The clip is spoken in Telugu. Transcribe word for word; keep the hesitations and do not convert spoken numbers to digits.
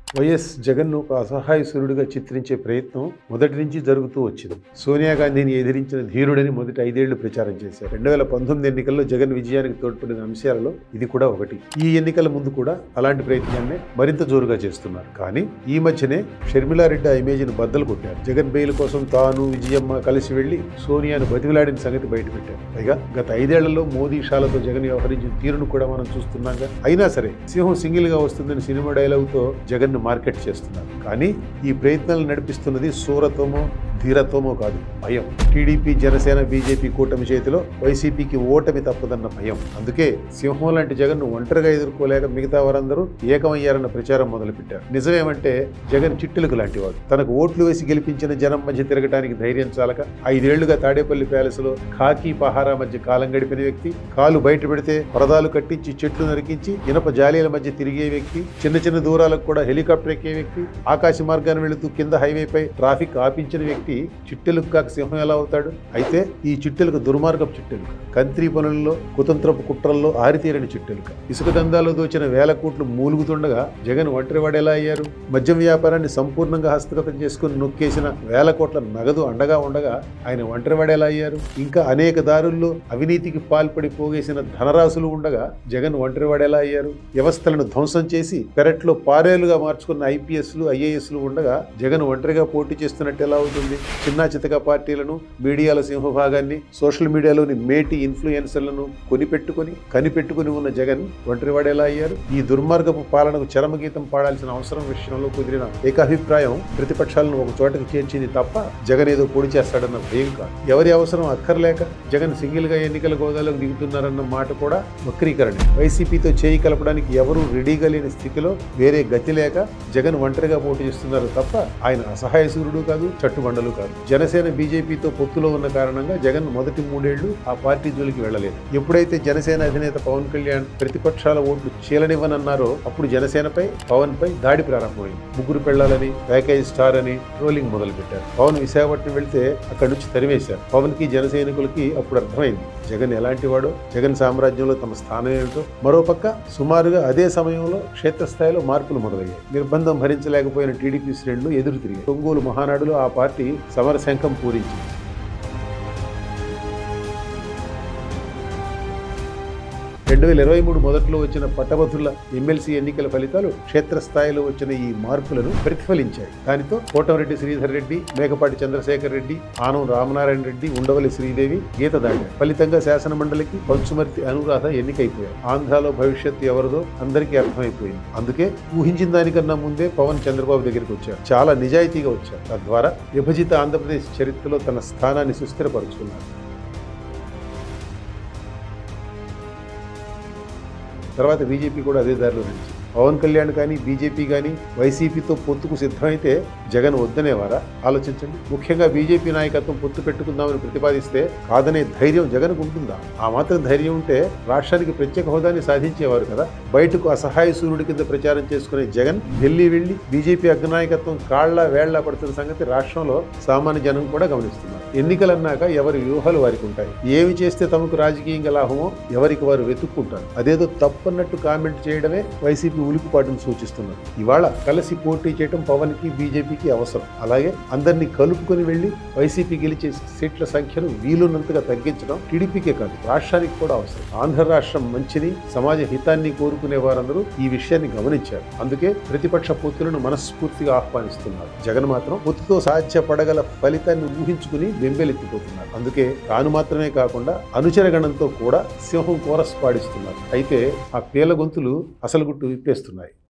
వైఎస్ జగన్ను ఒక అసహాయ సూర్యుడిగా చిత్రించే ప్రయత్నం మొదటి నుంచి జరుగుతూ వచ్చింది. సోనియా గాంధీని ఎదిరించిన ధీరుడని మొదటి ఐదేళ్లు ప్రచారం చేశారు. రెండు వేల పంతొమ్మిది ఎన్నికల్లో జగన్ విజయానికి తోడ్పడిన అంశాలలో ఇది కూడా ఒకటి. ఈ ఎన్నికల ముందు కూడా అలాంటి ప్రయత్నాన్ని మరింత జోరుగా చేస్తున్నారు. కానీ ఈ మధ్యనే షర్మిలారెడ్డి ఆ ఇమేజ్ను బద్దలు కొట్టారు. జగన్ బెయిల్ కోసం తాను విజయమ్మ కలిసి వెళ్లి సోనియాను బతిమిలాడిన సంగతి బయటపెట్టారు. పైగా గత ఐదేళ్లలో మోదీ షాలతో జగన్ వ్యవహరించిన తీరును కూడా మనం చూస్తున్నాగా. అయినా సరే సింహం సింగిల్ గా వస్తుందని సినిమా డైలాగుతో జగన్ మార్కెట్ చేస్తున్నారు. కానీ ఈ ప్రయత్నాలు నడిపిస్తున్నది సూరతమో ధీరత్వమో కాదు, భయం. టీడీపీ, జనసేన, బీజేపీ కూటమి చేతిలో వైసీపీకి ఓటమి తప్పదన్న భయం. అందుకే సింహం లాంటి జగన్ ను ఒంటరిగా ఎదుర్కోలేక మిగతా వారందరూ ఏకమయ్యారన్న ప్రచారం మొదలుపెట్టారు. నిజమేమంటే జగన్ చిట్టులకు లాంటివాడు. తనకు ఓట్లు వేసి గెలిపించిన జనం మధ్య తిరగడానికి ధైర్యం చాలక ఐదేళ్లుగా తాడేపల్లి ప్యాలెస్ లో ఖాకీ పహారా మధ్య కాలం గడిపిన వ్యక్తి, కాలు బయట పెడితే పరదాలు కట్టించి చెట్లు నరికించి ఇనప జాలీల మధ్య తిరిగే వ్యక్తి, చిన్న చిన్న దూరాలకు కూడా హెలికాప్టర్ ఎక్కే వ్యక్తి, ఆకాశ మార్గాన్ని వెళుతూ కింద హైవేపై ట్రాఫిక్ ఆపించిన వ్యక్తి చిట్టెలకు కాక సింహం ఎలా అవుతాడు? అయితే ఈ చిట్టెలకు దుర్మార్గపు చిట్టెలుక, కంత్రి పనుల్లో కుతంత్రపు కుట్రల్లో ఆరితీరని చిట్టెలుక, ఇసుక దందాలో దోచిన వేల కోట్లు మూలుగుతుండగా జగన్ ఒంటరివాడు ఎలా అయ్యారు? మద్యం వ్యాపారాన్ని సంపూర్ణంగా హస్తగతం చేసుకుని నొక్కేసిన వేల కోట్ల నగదు అండగా ఉండగా ఆయన ఒంటరివాడు ఎలా అయ్యారు? ఇంకా అనేక దారుల్లో అవినీతికి పాల్పడి పోగేసిన ధనరాశులు ఉండగా జగన్ ఒంటరివాడు ఎలా అయ్యారు? వ్యవస్థలను ధ్వంసం చేసి పెరట్లో పారేలుగా మార్చుకున్న ఐపీఎస్లు, ఐఏఎస్లు ఉండగా జగన్ ఒంటరిగా పోటీ చేస్తున్నట్టు ఎలా అవుతుంది? చిన్న చితక పార్టీలను, మీడియాల సింహభాగాన్ని, సోషల్ మీడియాలోని మేటి ఇన్ఫ్లుయెన్సర్లను కొనిపెట్టుకుని కనిపెట్టుకుని ఉన్న జగన్ ఒంటరివాడు ఎలా అయ్యారు? ఈ దుర్మార్గపు పాలనకు చరమగీతం పాడాల్సిన అవసరం విషయంలో కుదిరిన ఏకాభిప్రాయం ప్రతిపక్షాలను ఒక చోటకి చేర్చింది తప్ప జగన్ ఏదో పొడి చేస్తాడన్న భయం కాదు. ఎవరి అవసరం అక్కర్లేక జగన్ సింగిల్ గా ఎన్నికల గోదాలోకి దిగుతున్నారన్న మాట కూడా వక్రీకరణ. వైసీపీతో చేయి కలపడానికి ఎవరూ రెడీగా లేని స్థితిలో వేరే గతి లేక జగన్ ఒంటరిగా పోటీ చేస్తున్నారు తప్ప ఆయన అసహాయ సూర్యుడు కాదు, చట్టుబండలు కాదు. జనసేన, బీజేపీతో పొత్తులో ఉన్న కారణంగా జగన్ మొదటి మూడేళ్లు ఆ పార్టీ జోలికి వెళ్లలేదు. ఎప్పుడైతే జనసేన అధినేత పవన్ కళ్యాణ్ ప్రతిపక్షాల ఓట్లు చీలనివ్వనన్నారో అప్పుడు జనసేనపై, పవన్ పై దాడి ప్రారంభమైంది. ముగ్గురు పెళ్లాలని, ప్యాకేజ్ స్టార్ అని ట్రోలింగ్ మొదలుపెట్టారు. పవన్ విశాఖపట్నం వెళ్తే అక్కడి నుంచి తరివేశారు. పవన్ కి, జన సైనికులకి అప్పుడు అర్థమైంది జగన్ ఎలాంటి వాడో, జగన్ సామ్రాజ్యంలో తమ స్థానం ఏమిటో. మరోపక్క సుమారుగా అదే సమయంలో క్షేత్రస్థాయిలో మార్పులు మొదలయ్యాయి. నిర్బంధం భరించలేకపోయిన టీడీపీ శ్రేణులు ఎదురు తిరిగాయి. ఒంగోలు మహానాడులో ఆ పార్టీ సమరశంఖం పూరించింది. రెండు వేల ఇరవై మూడు మొదట్లో వచ్చిన పట్టభద్రుల ఎమ్మెల్సీ ఎన్నికల ఫలితాలు క్షేత్రస్థాయిలో వచ్చిన ఈ మార్పులను ప్రతిఫలించాయి. దానితో కోటమిరెడ్డి శ్రీధర్ రెడ్డి, మేకపాటి చంద్రశేఖర్ రెడ్డి, ఆనం రామనారాయణ రెడ్డి, ఉండవల్లి శ్రీదేవి గీత దాటారు. ఫలితంగా శాసన మండలికి పంచుమర్తి అనురాధ ఎన్నికైపోయారు. ఆంధ్రాలో భవిష్యత్తు ఎవరిదో అందరికీ అర్థమైపోయింది. అందుకే ఊహించిన దానికన్నా ముందే పవన్ చంద్రబాబు దగ్గరికి వచ్చారు. చాలా నిజాయితీగా వచ్చారు. తద్వారా విభజిత ఆంధ్రప్రదేశ్ చరిత్రలో తన స్థానాన్ని సుస్థిరపరుచుకున్నారు. తర్వాత బీజేపీ కూడా అదే దారిలో నడిచింది. పవన్ కళ్యాణ్ కానీ, బీజేపీ కానీ వైసీపీతో పొత్తుకు సిద్ధమైతే జగన్ వద్దనేవారా? ఆలోచించండి. ముఖ్యంగా బీజేపీ నాయకత్వం పొత్తు పెట్టుకుందామని ప్రతిపాదిస్తే కాదనే ధైర్యం జగన్కు ఉంటుందా? ఆ మాత్రం ధైర్యం ఉంటే రాష్ట్రానికి ప్రత్యేక హోదాని సాధించేవారు కదా. బయటకు అసహాయ సూర్యుడి కింద ప్రచారం చేసుకునే జగన్ ఢిల్లీ వెళ్లి బీజేపీ అగ్రనాయకత్వం కాళ్ల వేళ్లా పడుతున్న సంగతి రాష్ట్రంలో సామాన్య జనం కూడా గమనిస్తున్నారు. ఎన్నికలన్నాక ఎవరి వ్యూహాలు వారికి ఉంటాయి. ఏమి చేస్తే తమకు రాజకీయంగా లాభమో ఎవరికి వారు వెతుక్కుంటారు. అదేదో తప్పన్నట్టు కామెంట్ చేయడమే వైసీపీ ఉలికిపాటును సూచిస్తున్నారు. ఇవాళ కలిసి పోటీ చేయడం పవన్ కి, బీజేపీకి అవసరం. అలాగే అందరినీ కలుపుకొని వెళ్లి వైసీపీ గెలిచే సీట్ల సంఖ్యను వీలున్నంతగా తగ్గించడం టీడీపీకే కాదు, రాష్ట్రానికి కూడా అవసరం. ఆంధ్ర రాష్ట్రం మంచిని, సమాజ హితాన్ని కోరుకునే వారందరూ ఈ విషయాన్ని గమనించారు. అందుకే ప్రతిపక్ష పొత్తులను మనస్ఫూర్తిగా ఆహ్వానిస్తున్నారు. జగన్ మాత్రం పొత్తుతో సాధ్యపడగల ఫలితాన్ని ఊహించుకుని బెంబెలెత్తిపోతున్నారు. అందుకే తాను మాత్రమే కాకుండా అనుచరగణంతో కూడా సింహం కోరస్ పాడిస్తున్నారు. అయితే ఆ పేల గొంతులు అసలు గుట్టు విప్పేస్తున్నాయి.